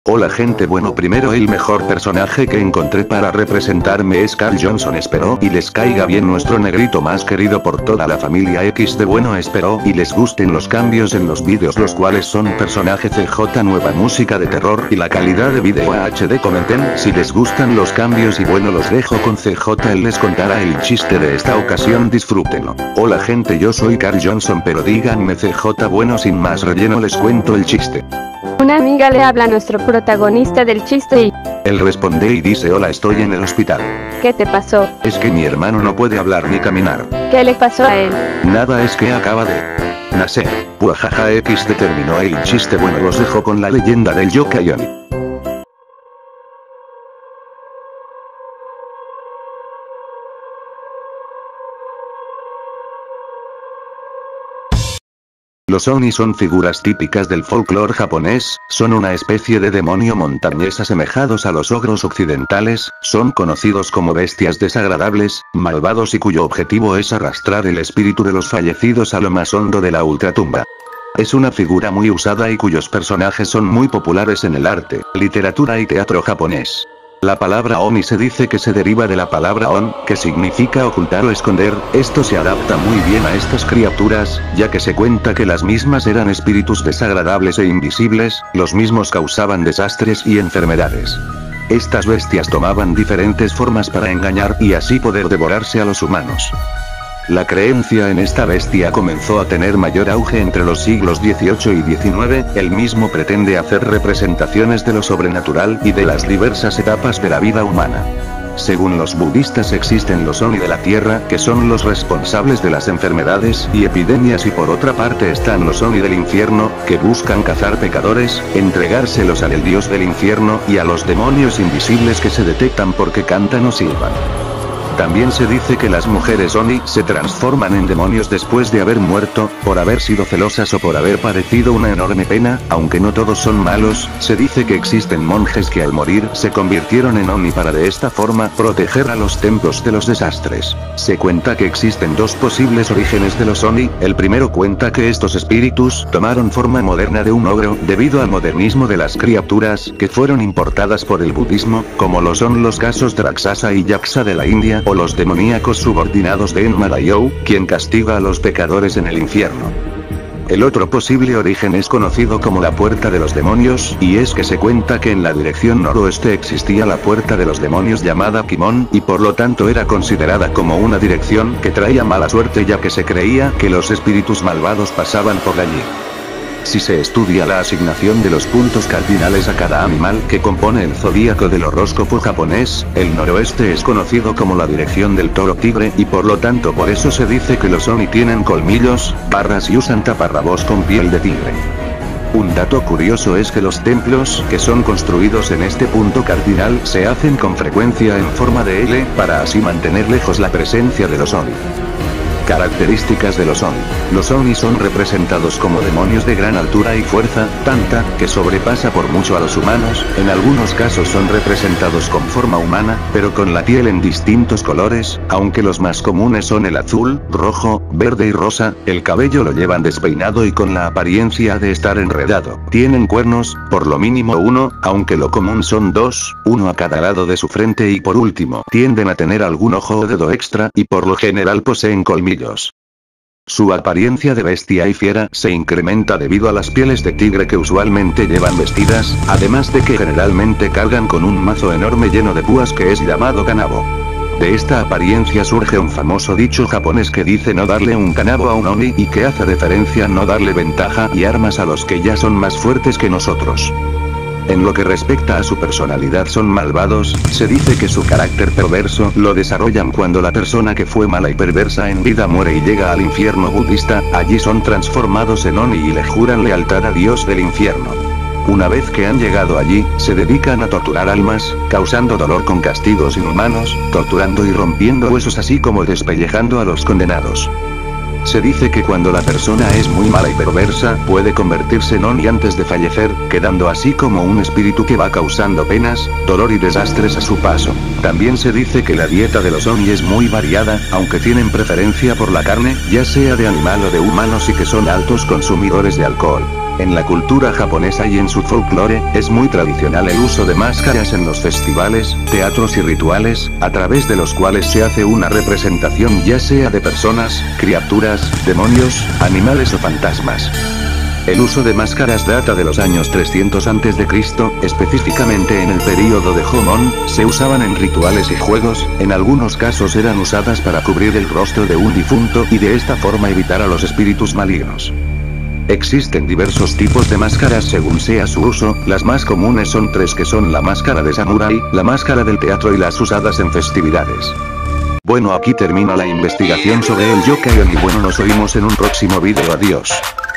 Hola gente, bueno, primero el mejor personaje que encontré para representarme es Carl Johnson. Espero y les caiga bien nuestro negrito más querido por toda la familia X de bueno. Espero y les gusten los cambios en los vídeos, los cuales son personaje CJ, nueva música de terror y la calidad de video HD. Comenten si les gustan los cambios y bueno, los dejo con CJ, él les contará el chiste de esta ocasión, disfrútenlo. Hola gente, yo soy Carl Johnson, pero díganme CJ. Bueno, sin más relleno les cuento el chiste. Una amiga le habla a nuestro protagonista del chiste y Él responde y dice: hola, estoy en el hospital. ¿qué te pasó? Es que mi hermano no puede hablar ni caminar. ¿Qué le pasó a él? Nada, es que acaba de nacer. Buajaja, X terminó el chiste. Bueno, los dejo con la leyenda del Yokai. Los Oni son figuras típicas del folclore japonés, son una especie de demonio montañés asemejados a los ogros occidentales, son conocidos como bestias desagradables, malvados y cuyo objetivo es arrastrar el espíritu de los fallecidos a lo más hondo de la ultratumba. Es una figura muy usada y cuyos personajes son muy populares en el arte, literatura y teatro japonés. La palabra Oni se dice que se deriva de la palabra On, que significa ocultar o esconder. Esto se adapta muy bien a estas criaturas, ya que se cuenta que las mismas eran espíritus desagradables e invisibles, los mismos causaban desastres y enfermedades. Estas bestias tomaban diferentes formas para engañar y así poder devorarse a los humanos. La creencia en esta bestia comenzó a tener mayor auge entre los siglos XVIII y XIX, él mismo pretende hacer representaciones de lo sobrenatural y de las diversas etapas de la vida humana. Según los budistas existen los Oni de la tierra, que son los responsables de las enfermedades y epidemias, y por otra parte están los Oni del infierno, que buscan cazar pecadores, entregárselos al dios del infierno, y a los demonios invisibles que se detectan porque cantan o silban. También se dice que las mujeres Oni se transforman en demonios después de haber muerto, por haber sido celosas o por haber padecido una enorme pena. Aunque no todos son malos, se dice que existen monjes que al morir se convirtieron en Oni para de esta forma proteger a los templos de los desastres. Se cuenta que existen dos posibles orígenes de los Oni. El primero cuenta que estos espíritus tomaron forma moderna de un ogro, debido al modernismo de las criaturas que fueron importadas por el budismo, como lo son los casos de Raksasa y Yaksa de la India, o los demoníacos subordinados de Enma-Daioh, quien castiga a los pecadores en el infierno. El otro posible origen es conocido como la Puerta de los Demonios, y es que se cuenta que en la dirección noroeste existía la Puerta de los Demonios llamada Kimon, y por lo tanto era considerada como una dirección que traía mala suerte, ya que se creía que los espíritus malvados pasaban por allí. Si se estudia la asignación de los puntos cardinales a cada animal que compone el zodíaco del horóscopo japonés, el noroeste es conocido como la dirección del toro tigre, y por lo tanto por eso se dice que los Oni tienen colmillos, garras y usan taparrabos con piel de tigre. Un dato curioso es que los templos que son construidos en este punto cardinal se hacen con frecuencia en forma de L, para así mantener lejos la presencia de los Oni. Características de los Oni. Los Oni son representados como demonios de gran altura y fuerza, tanta, que sobrepasa por mucho a los humanos. En algunos casos son representados con forma humana, pero con la piel en distintos colores, aunque los más comunes son el azul, rojo, verde y rosa. El cabello lo llevan despeinado y con la apariencia de estar enredado. Tienen cuernos, por lo mínimo uno, aunque lo común son dos, uno a cada lado de su frente, y por último, tienden a tener algún ojo o dedo extra, y por lo general poseen colmillos. Su apariencia de bestia y fiera se incrementa debido a las pieles de tigre que usualmente llevan vestidas, además de que generalmente cargan con un mazo enorme lleno de púas que es llamado kanabo. De esta apariencia surge un famoso dicho japonés que dice no darle un kanabo a un Oni, y que hace referencia a no darle ventaja y armas a los que ya son más fuertes que nosotros. En lo que respecta a su personalidad, son malvados. Se dice que su carácter perverso lo desarrollan cuando la persona que fue mala y perversa en vida muere y llega al infierno budista. Allí son transformados en Oni y le juran lealtad a Dios del infierno. Una vez que han llegado allí, se dedican a torturar almas, causando dolor con castigos inhumanos, torturando y rompiendo huesos, así como despellejando a los condenados. Se dice que cuando la persona es muy mala y perversa, puede convertirse en Oni antes de fallecer, quedando así como un espíritu que va causando penas, dolor y desastres a su paso. También se dice que la dieta de los Oni es muy variada, aunque tienen preferencia por la carne, ya sea de animal o de humanos, y que son altos consumidores de alcohol. En la cultura japonesa y en su folclore, es muy tradicional el uso de máscaras en los festivales, teatros y rituales, a través de los cuales se hace una representación ya sea de personas, criaturas, demonios, animales o fantasmas. El uso de máscaras data de los años 300 a.C., específicamente en el período de Jōmon, se usaban en rituales y juegos, en algunos casos eran usadas para cubrir el rostro de un difunto y de esta forma evitar a los espíritus malignos. Existen diversos tipos de máscaras según sea su uso, las más comunes son tres que son la máscara de samurái, la máscara del teatro y las usadas en festividades. Bueno, aquí termina la investigación sobre el yokai y bueno, nos oímos en un próximo vídeo, adiós.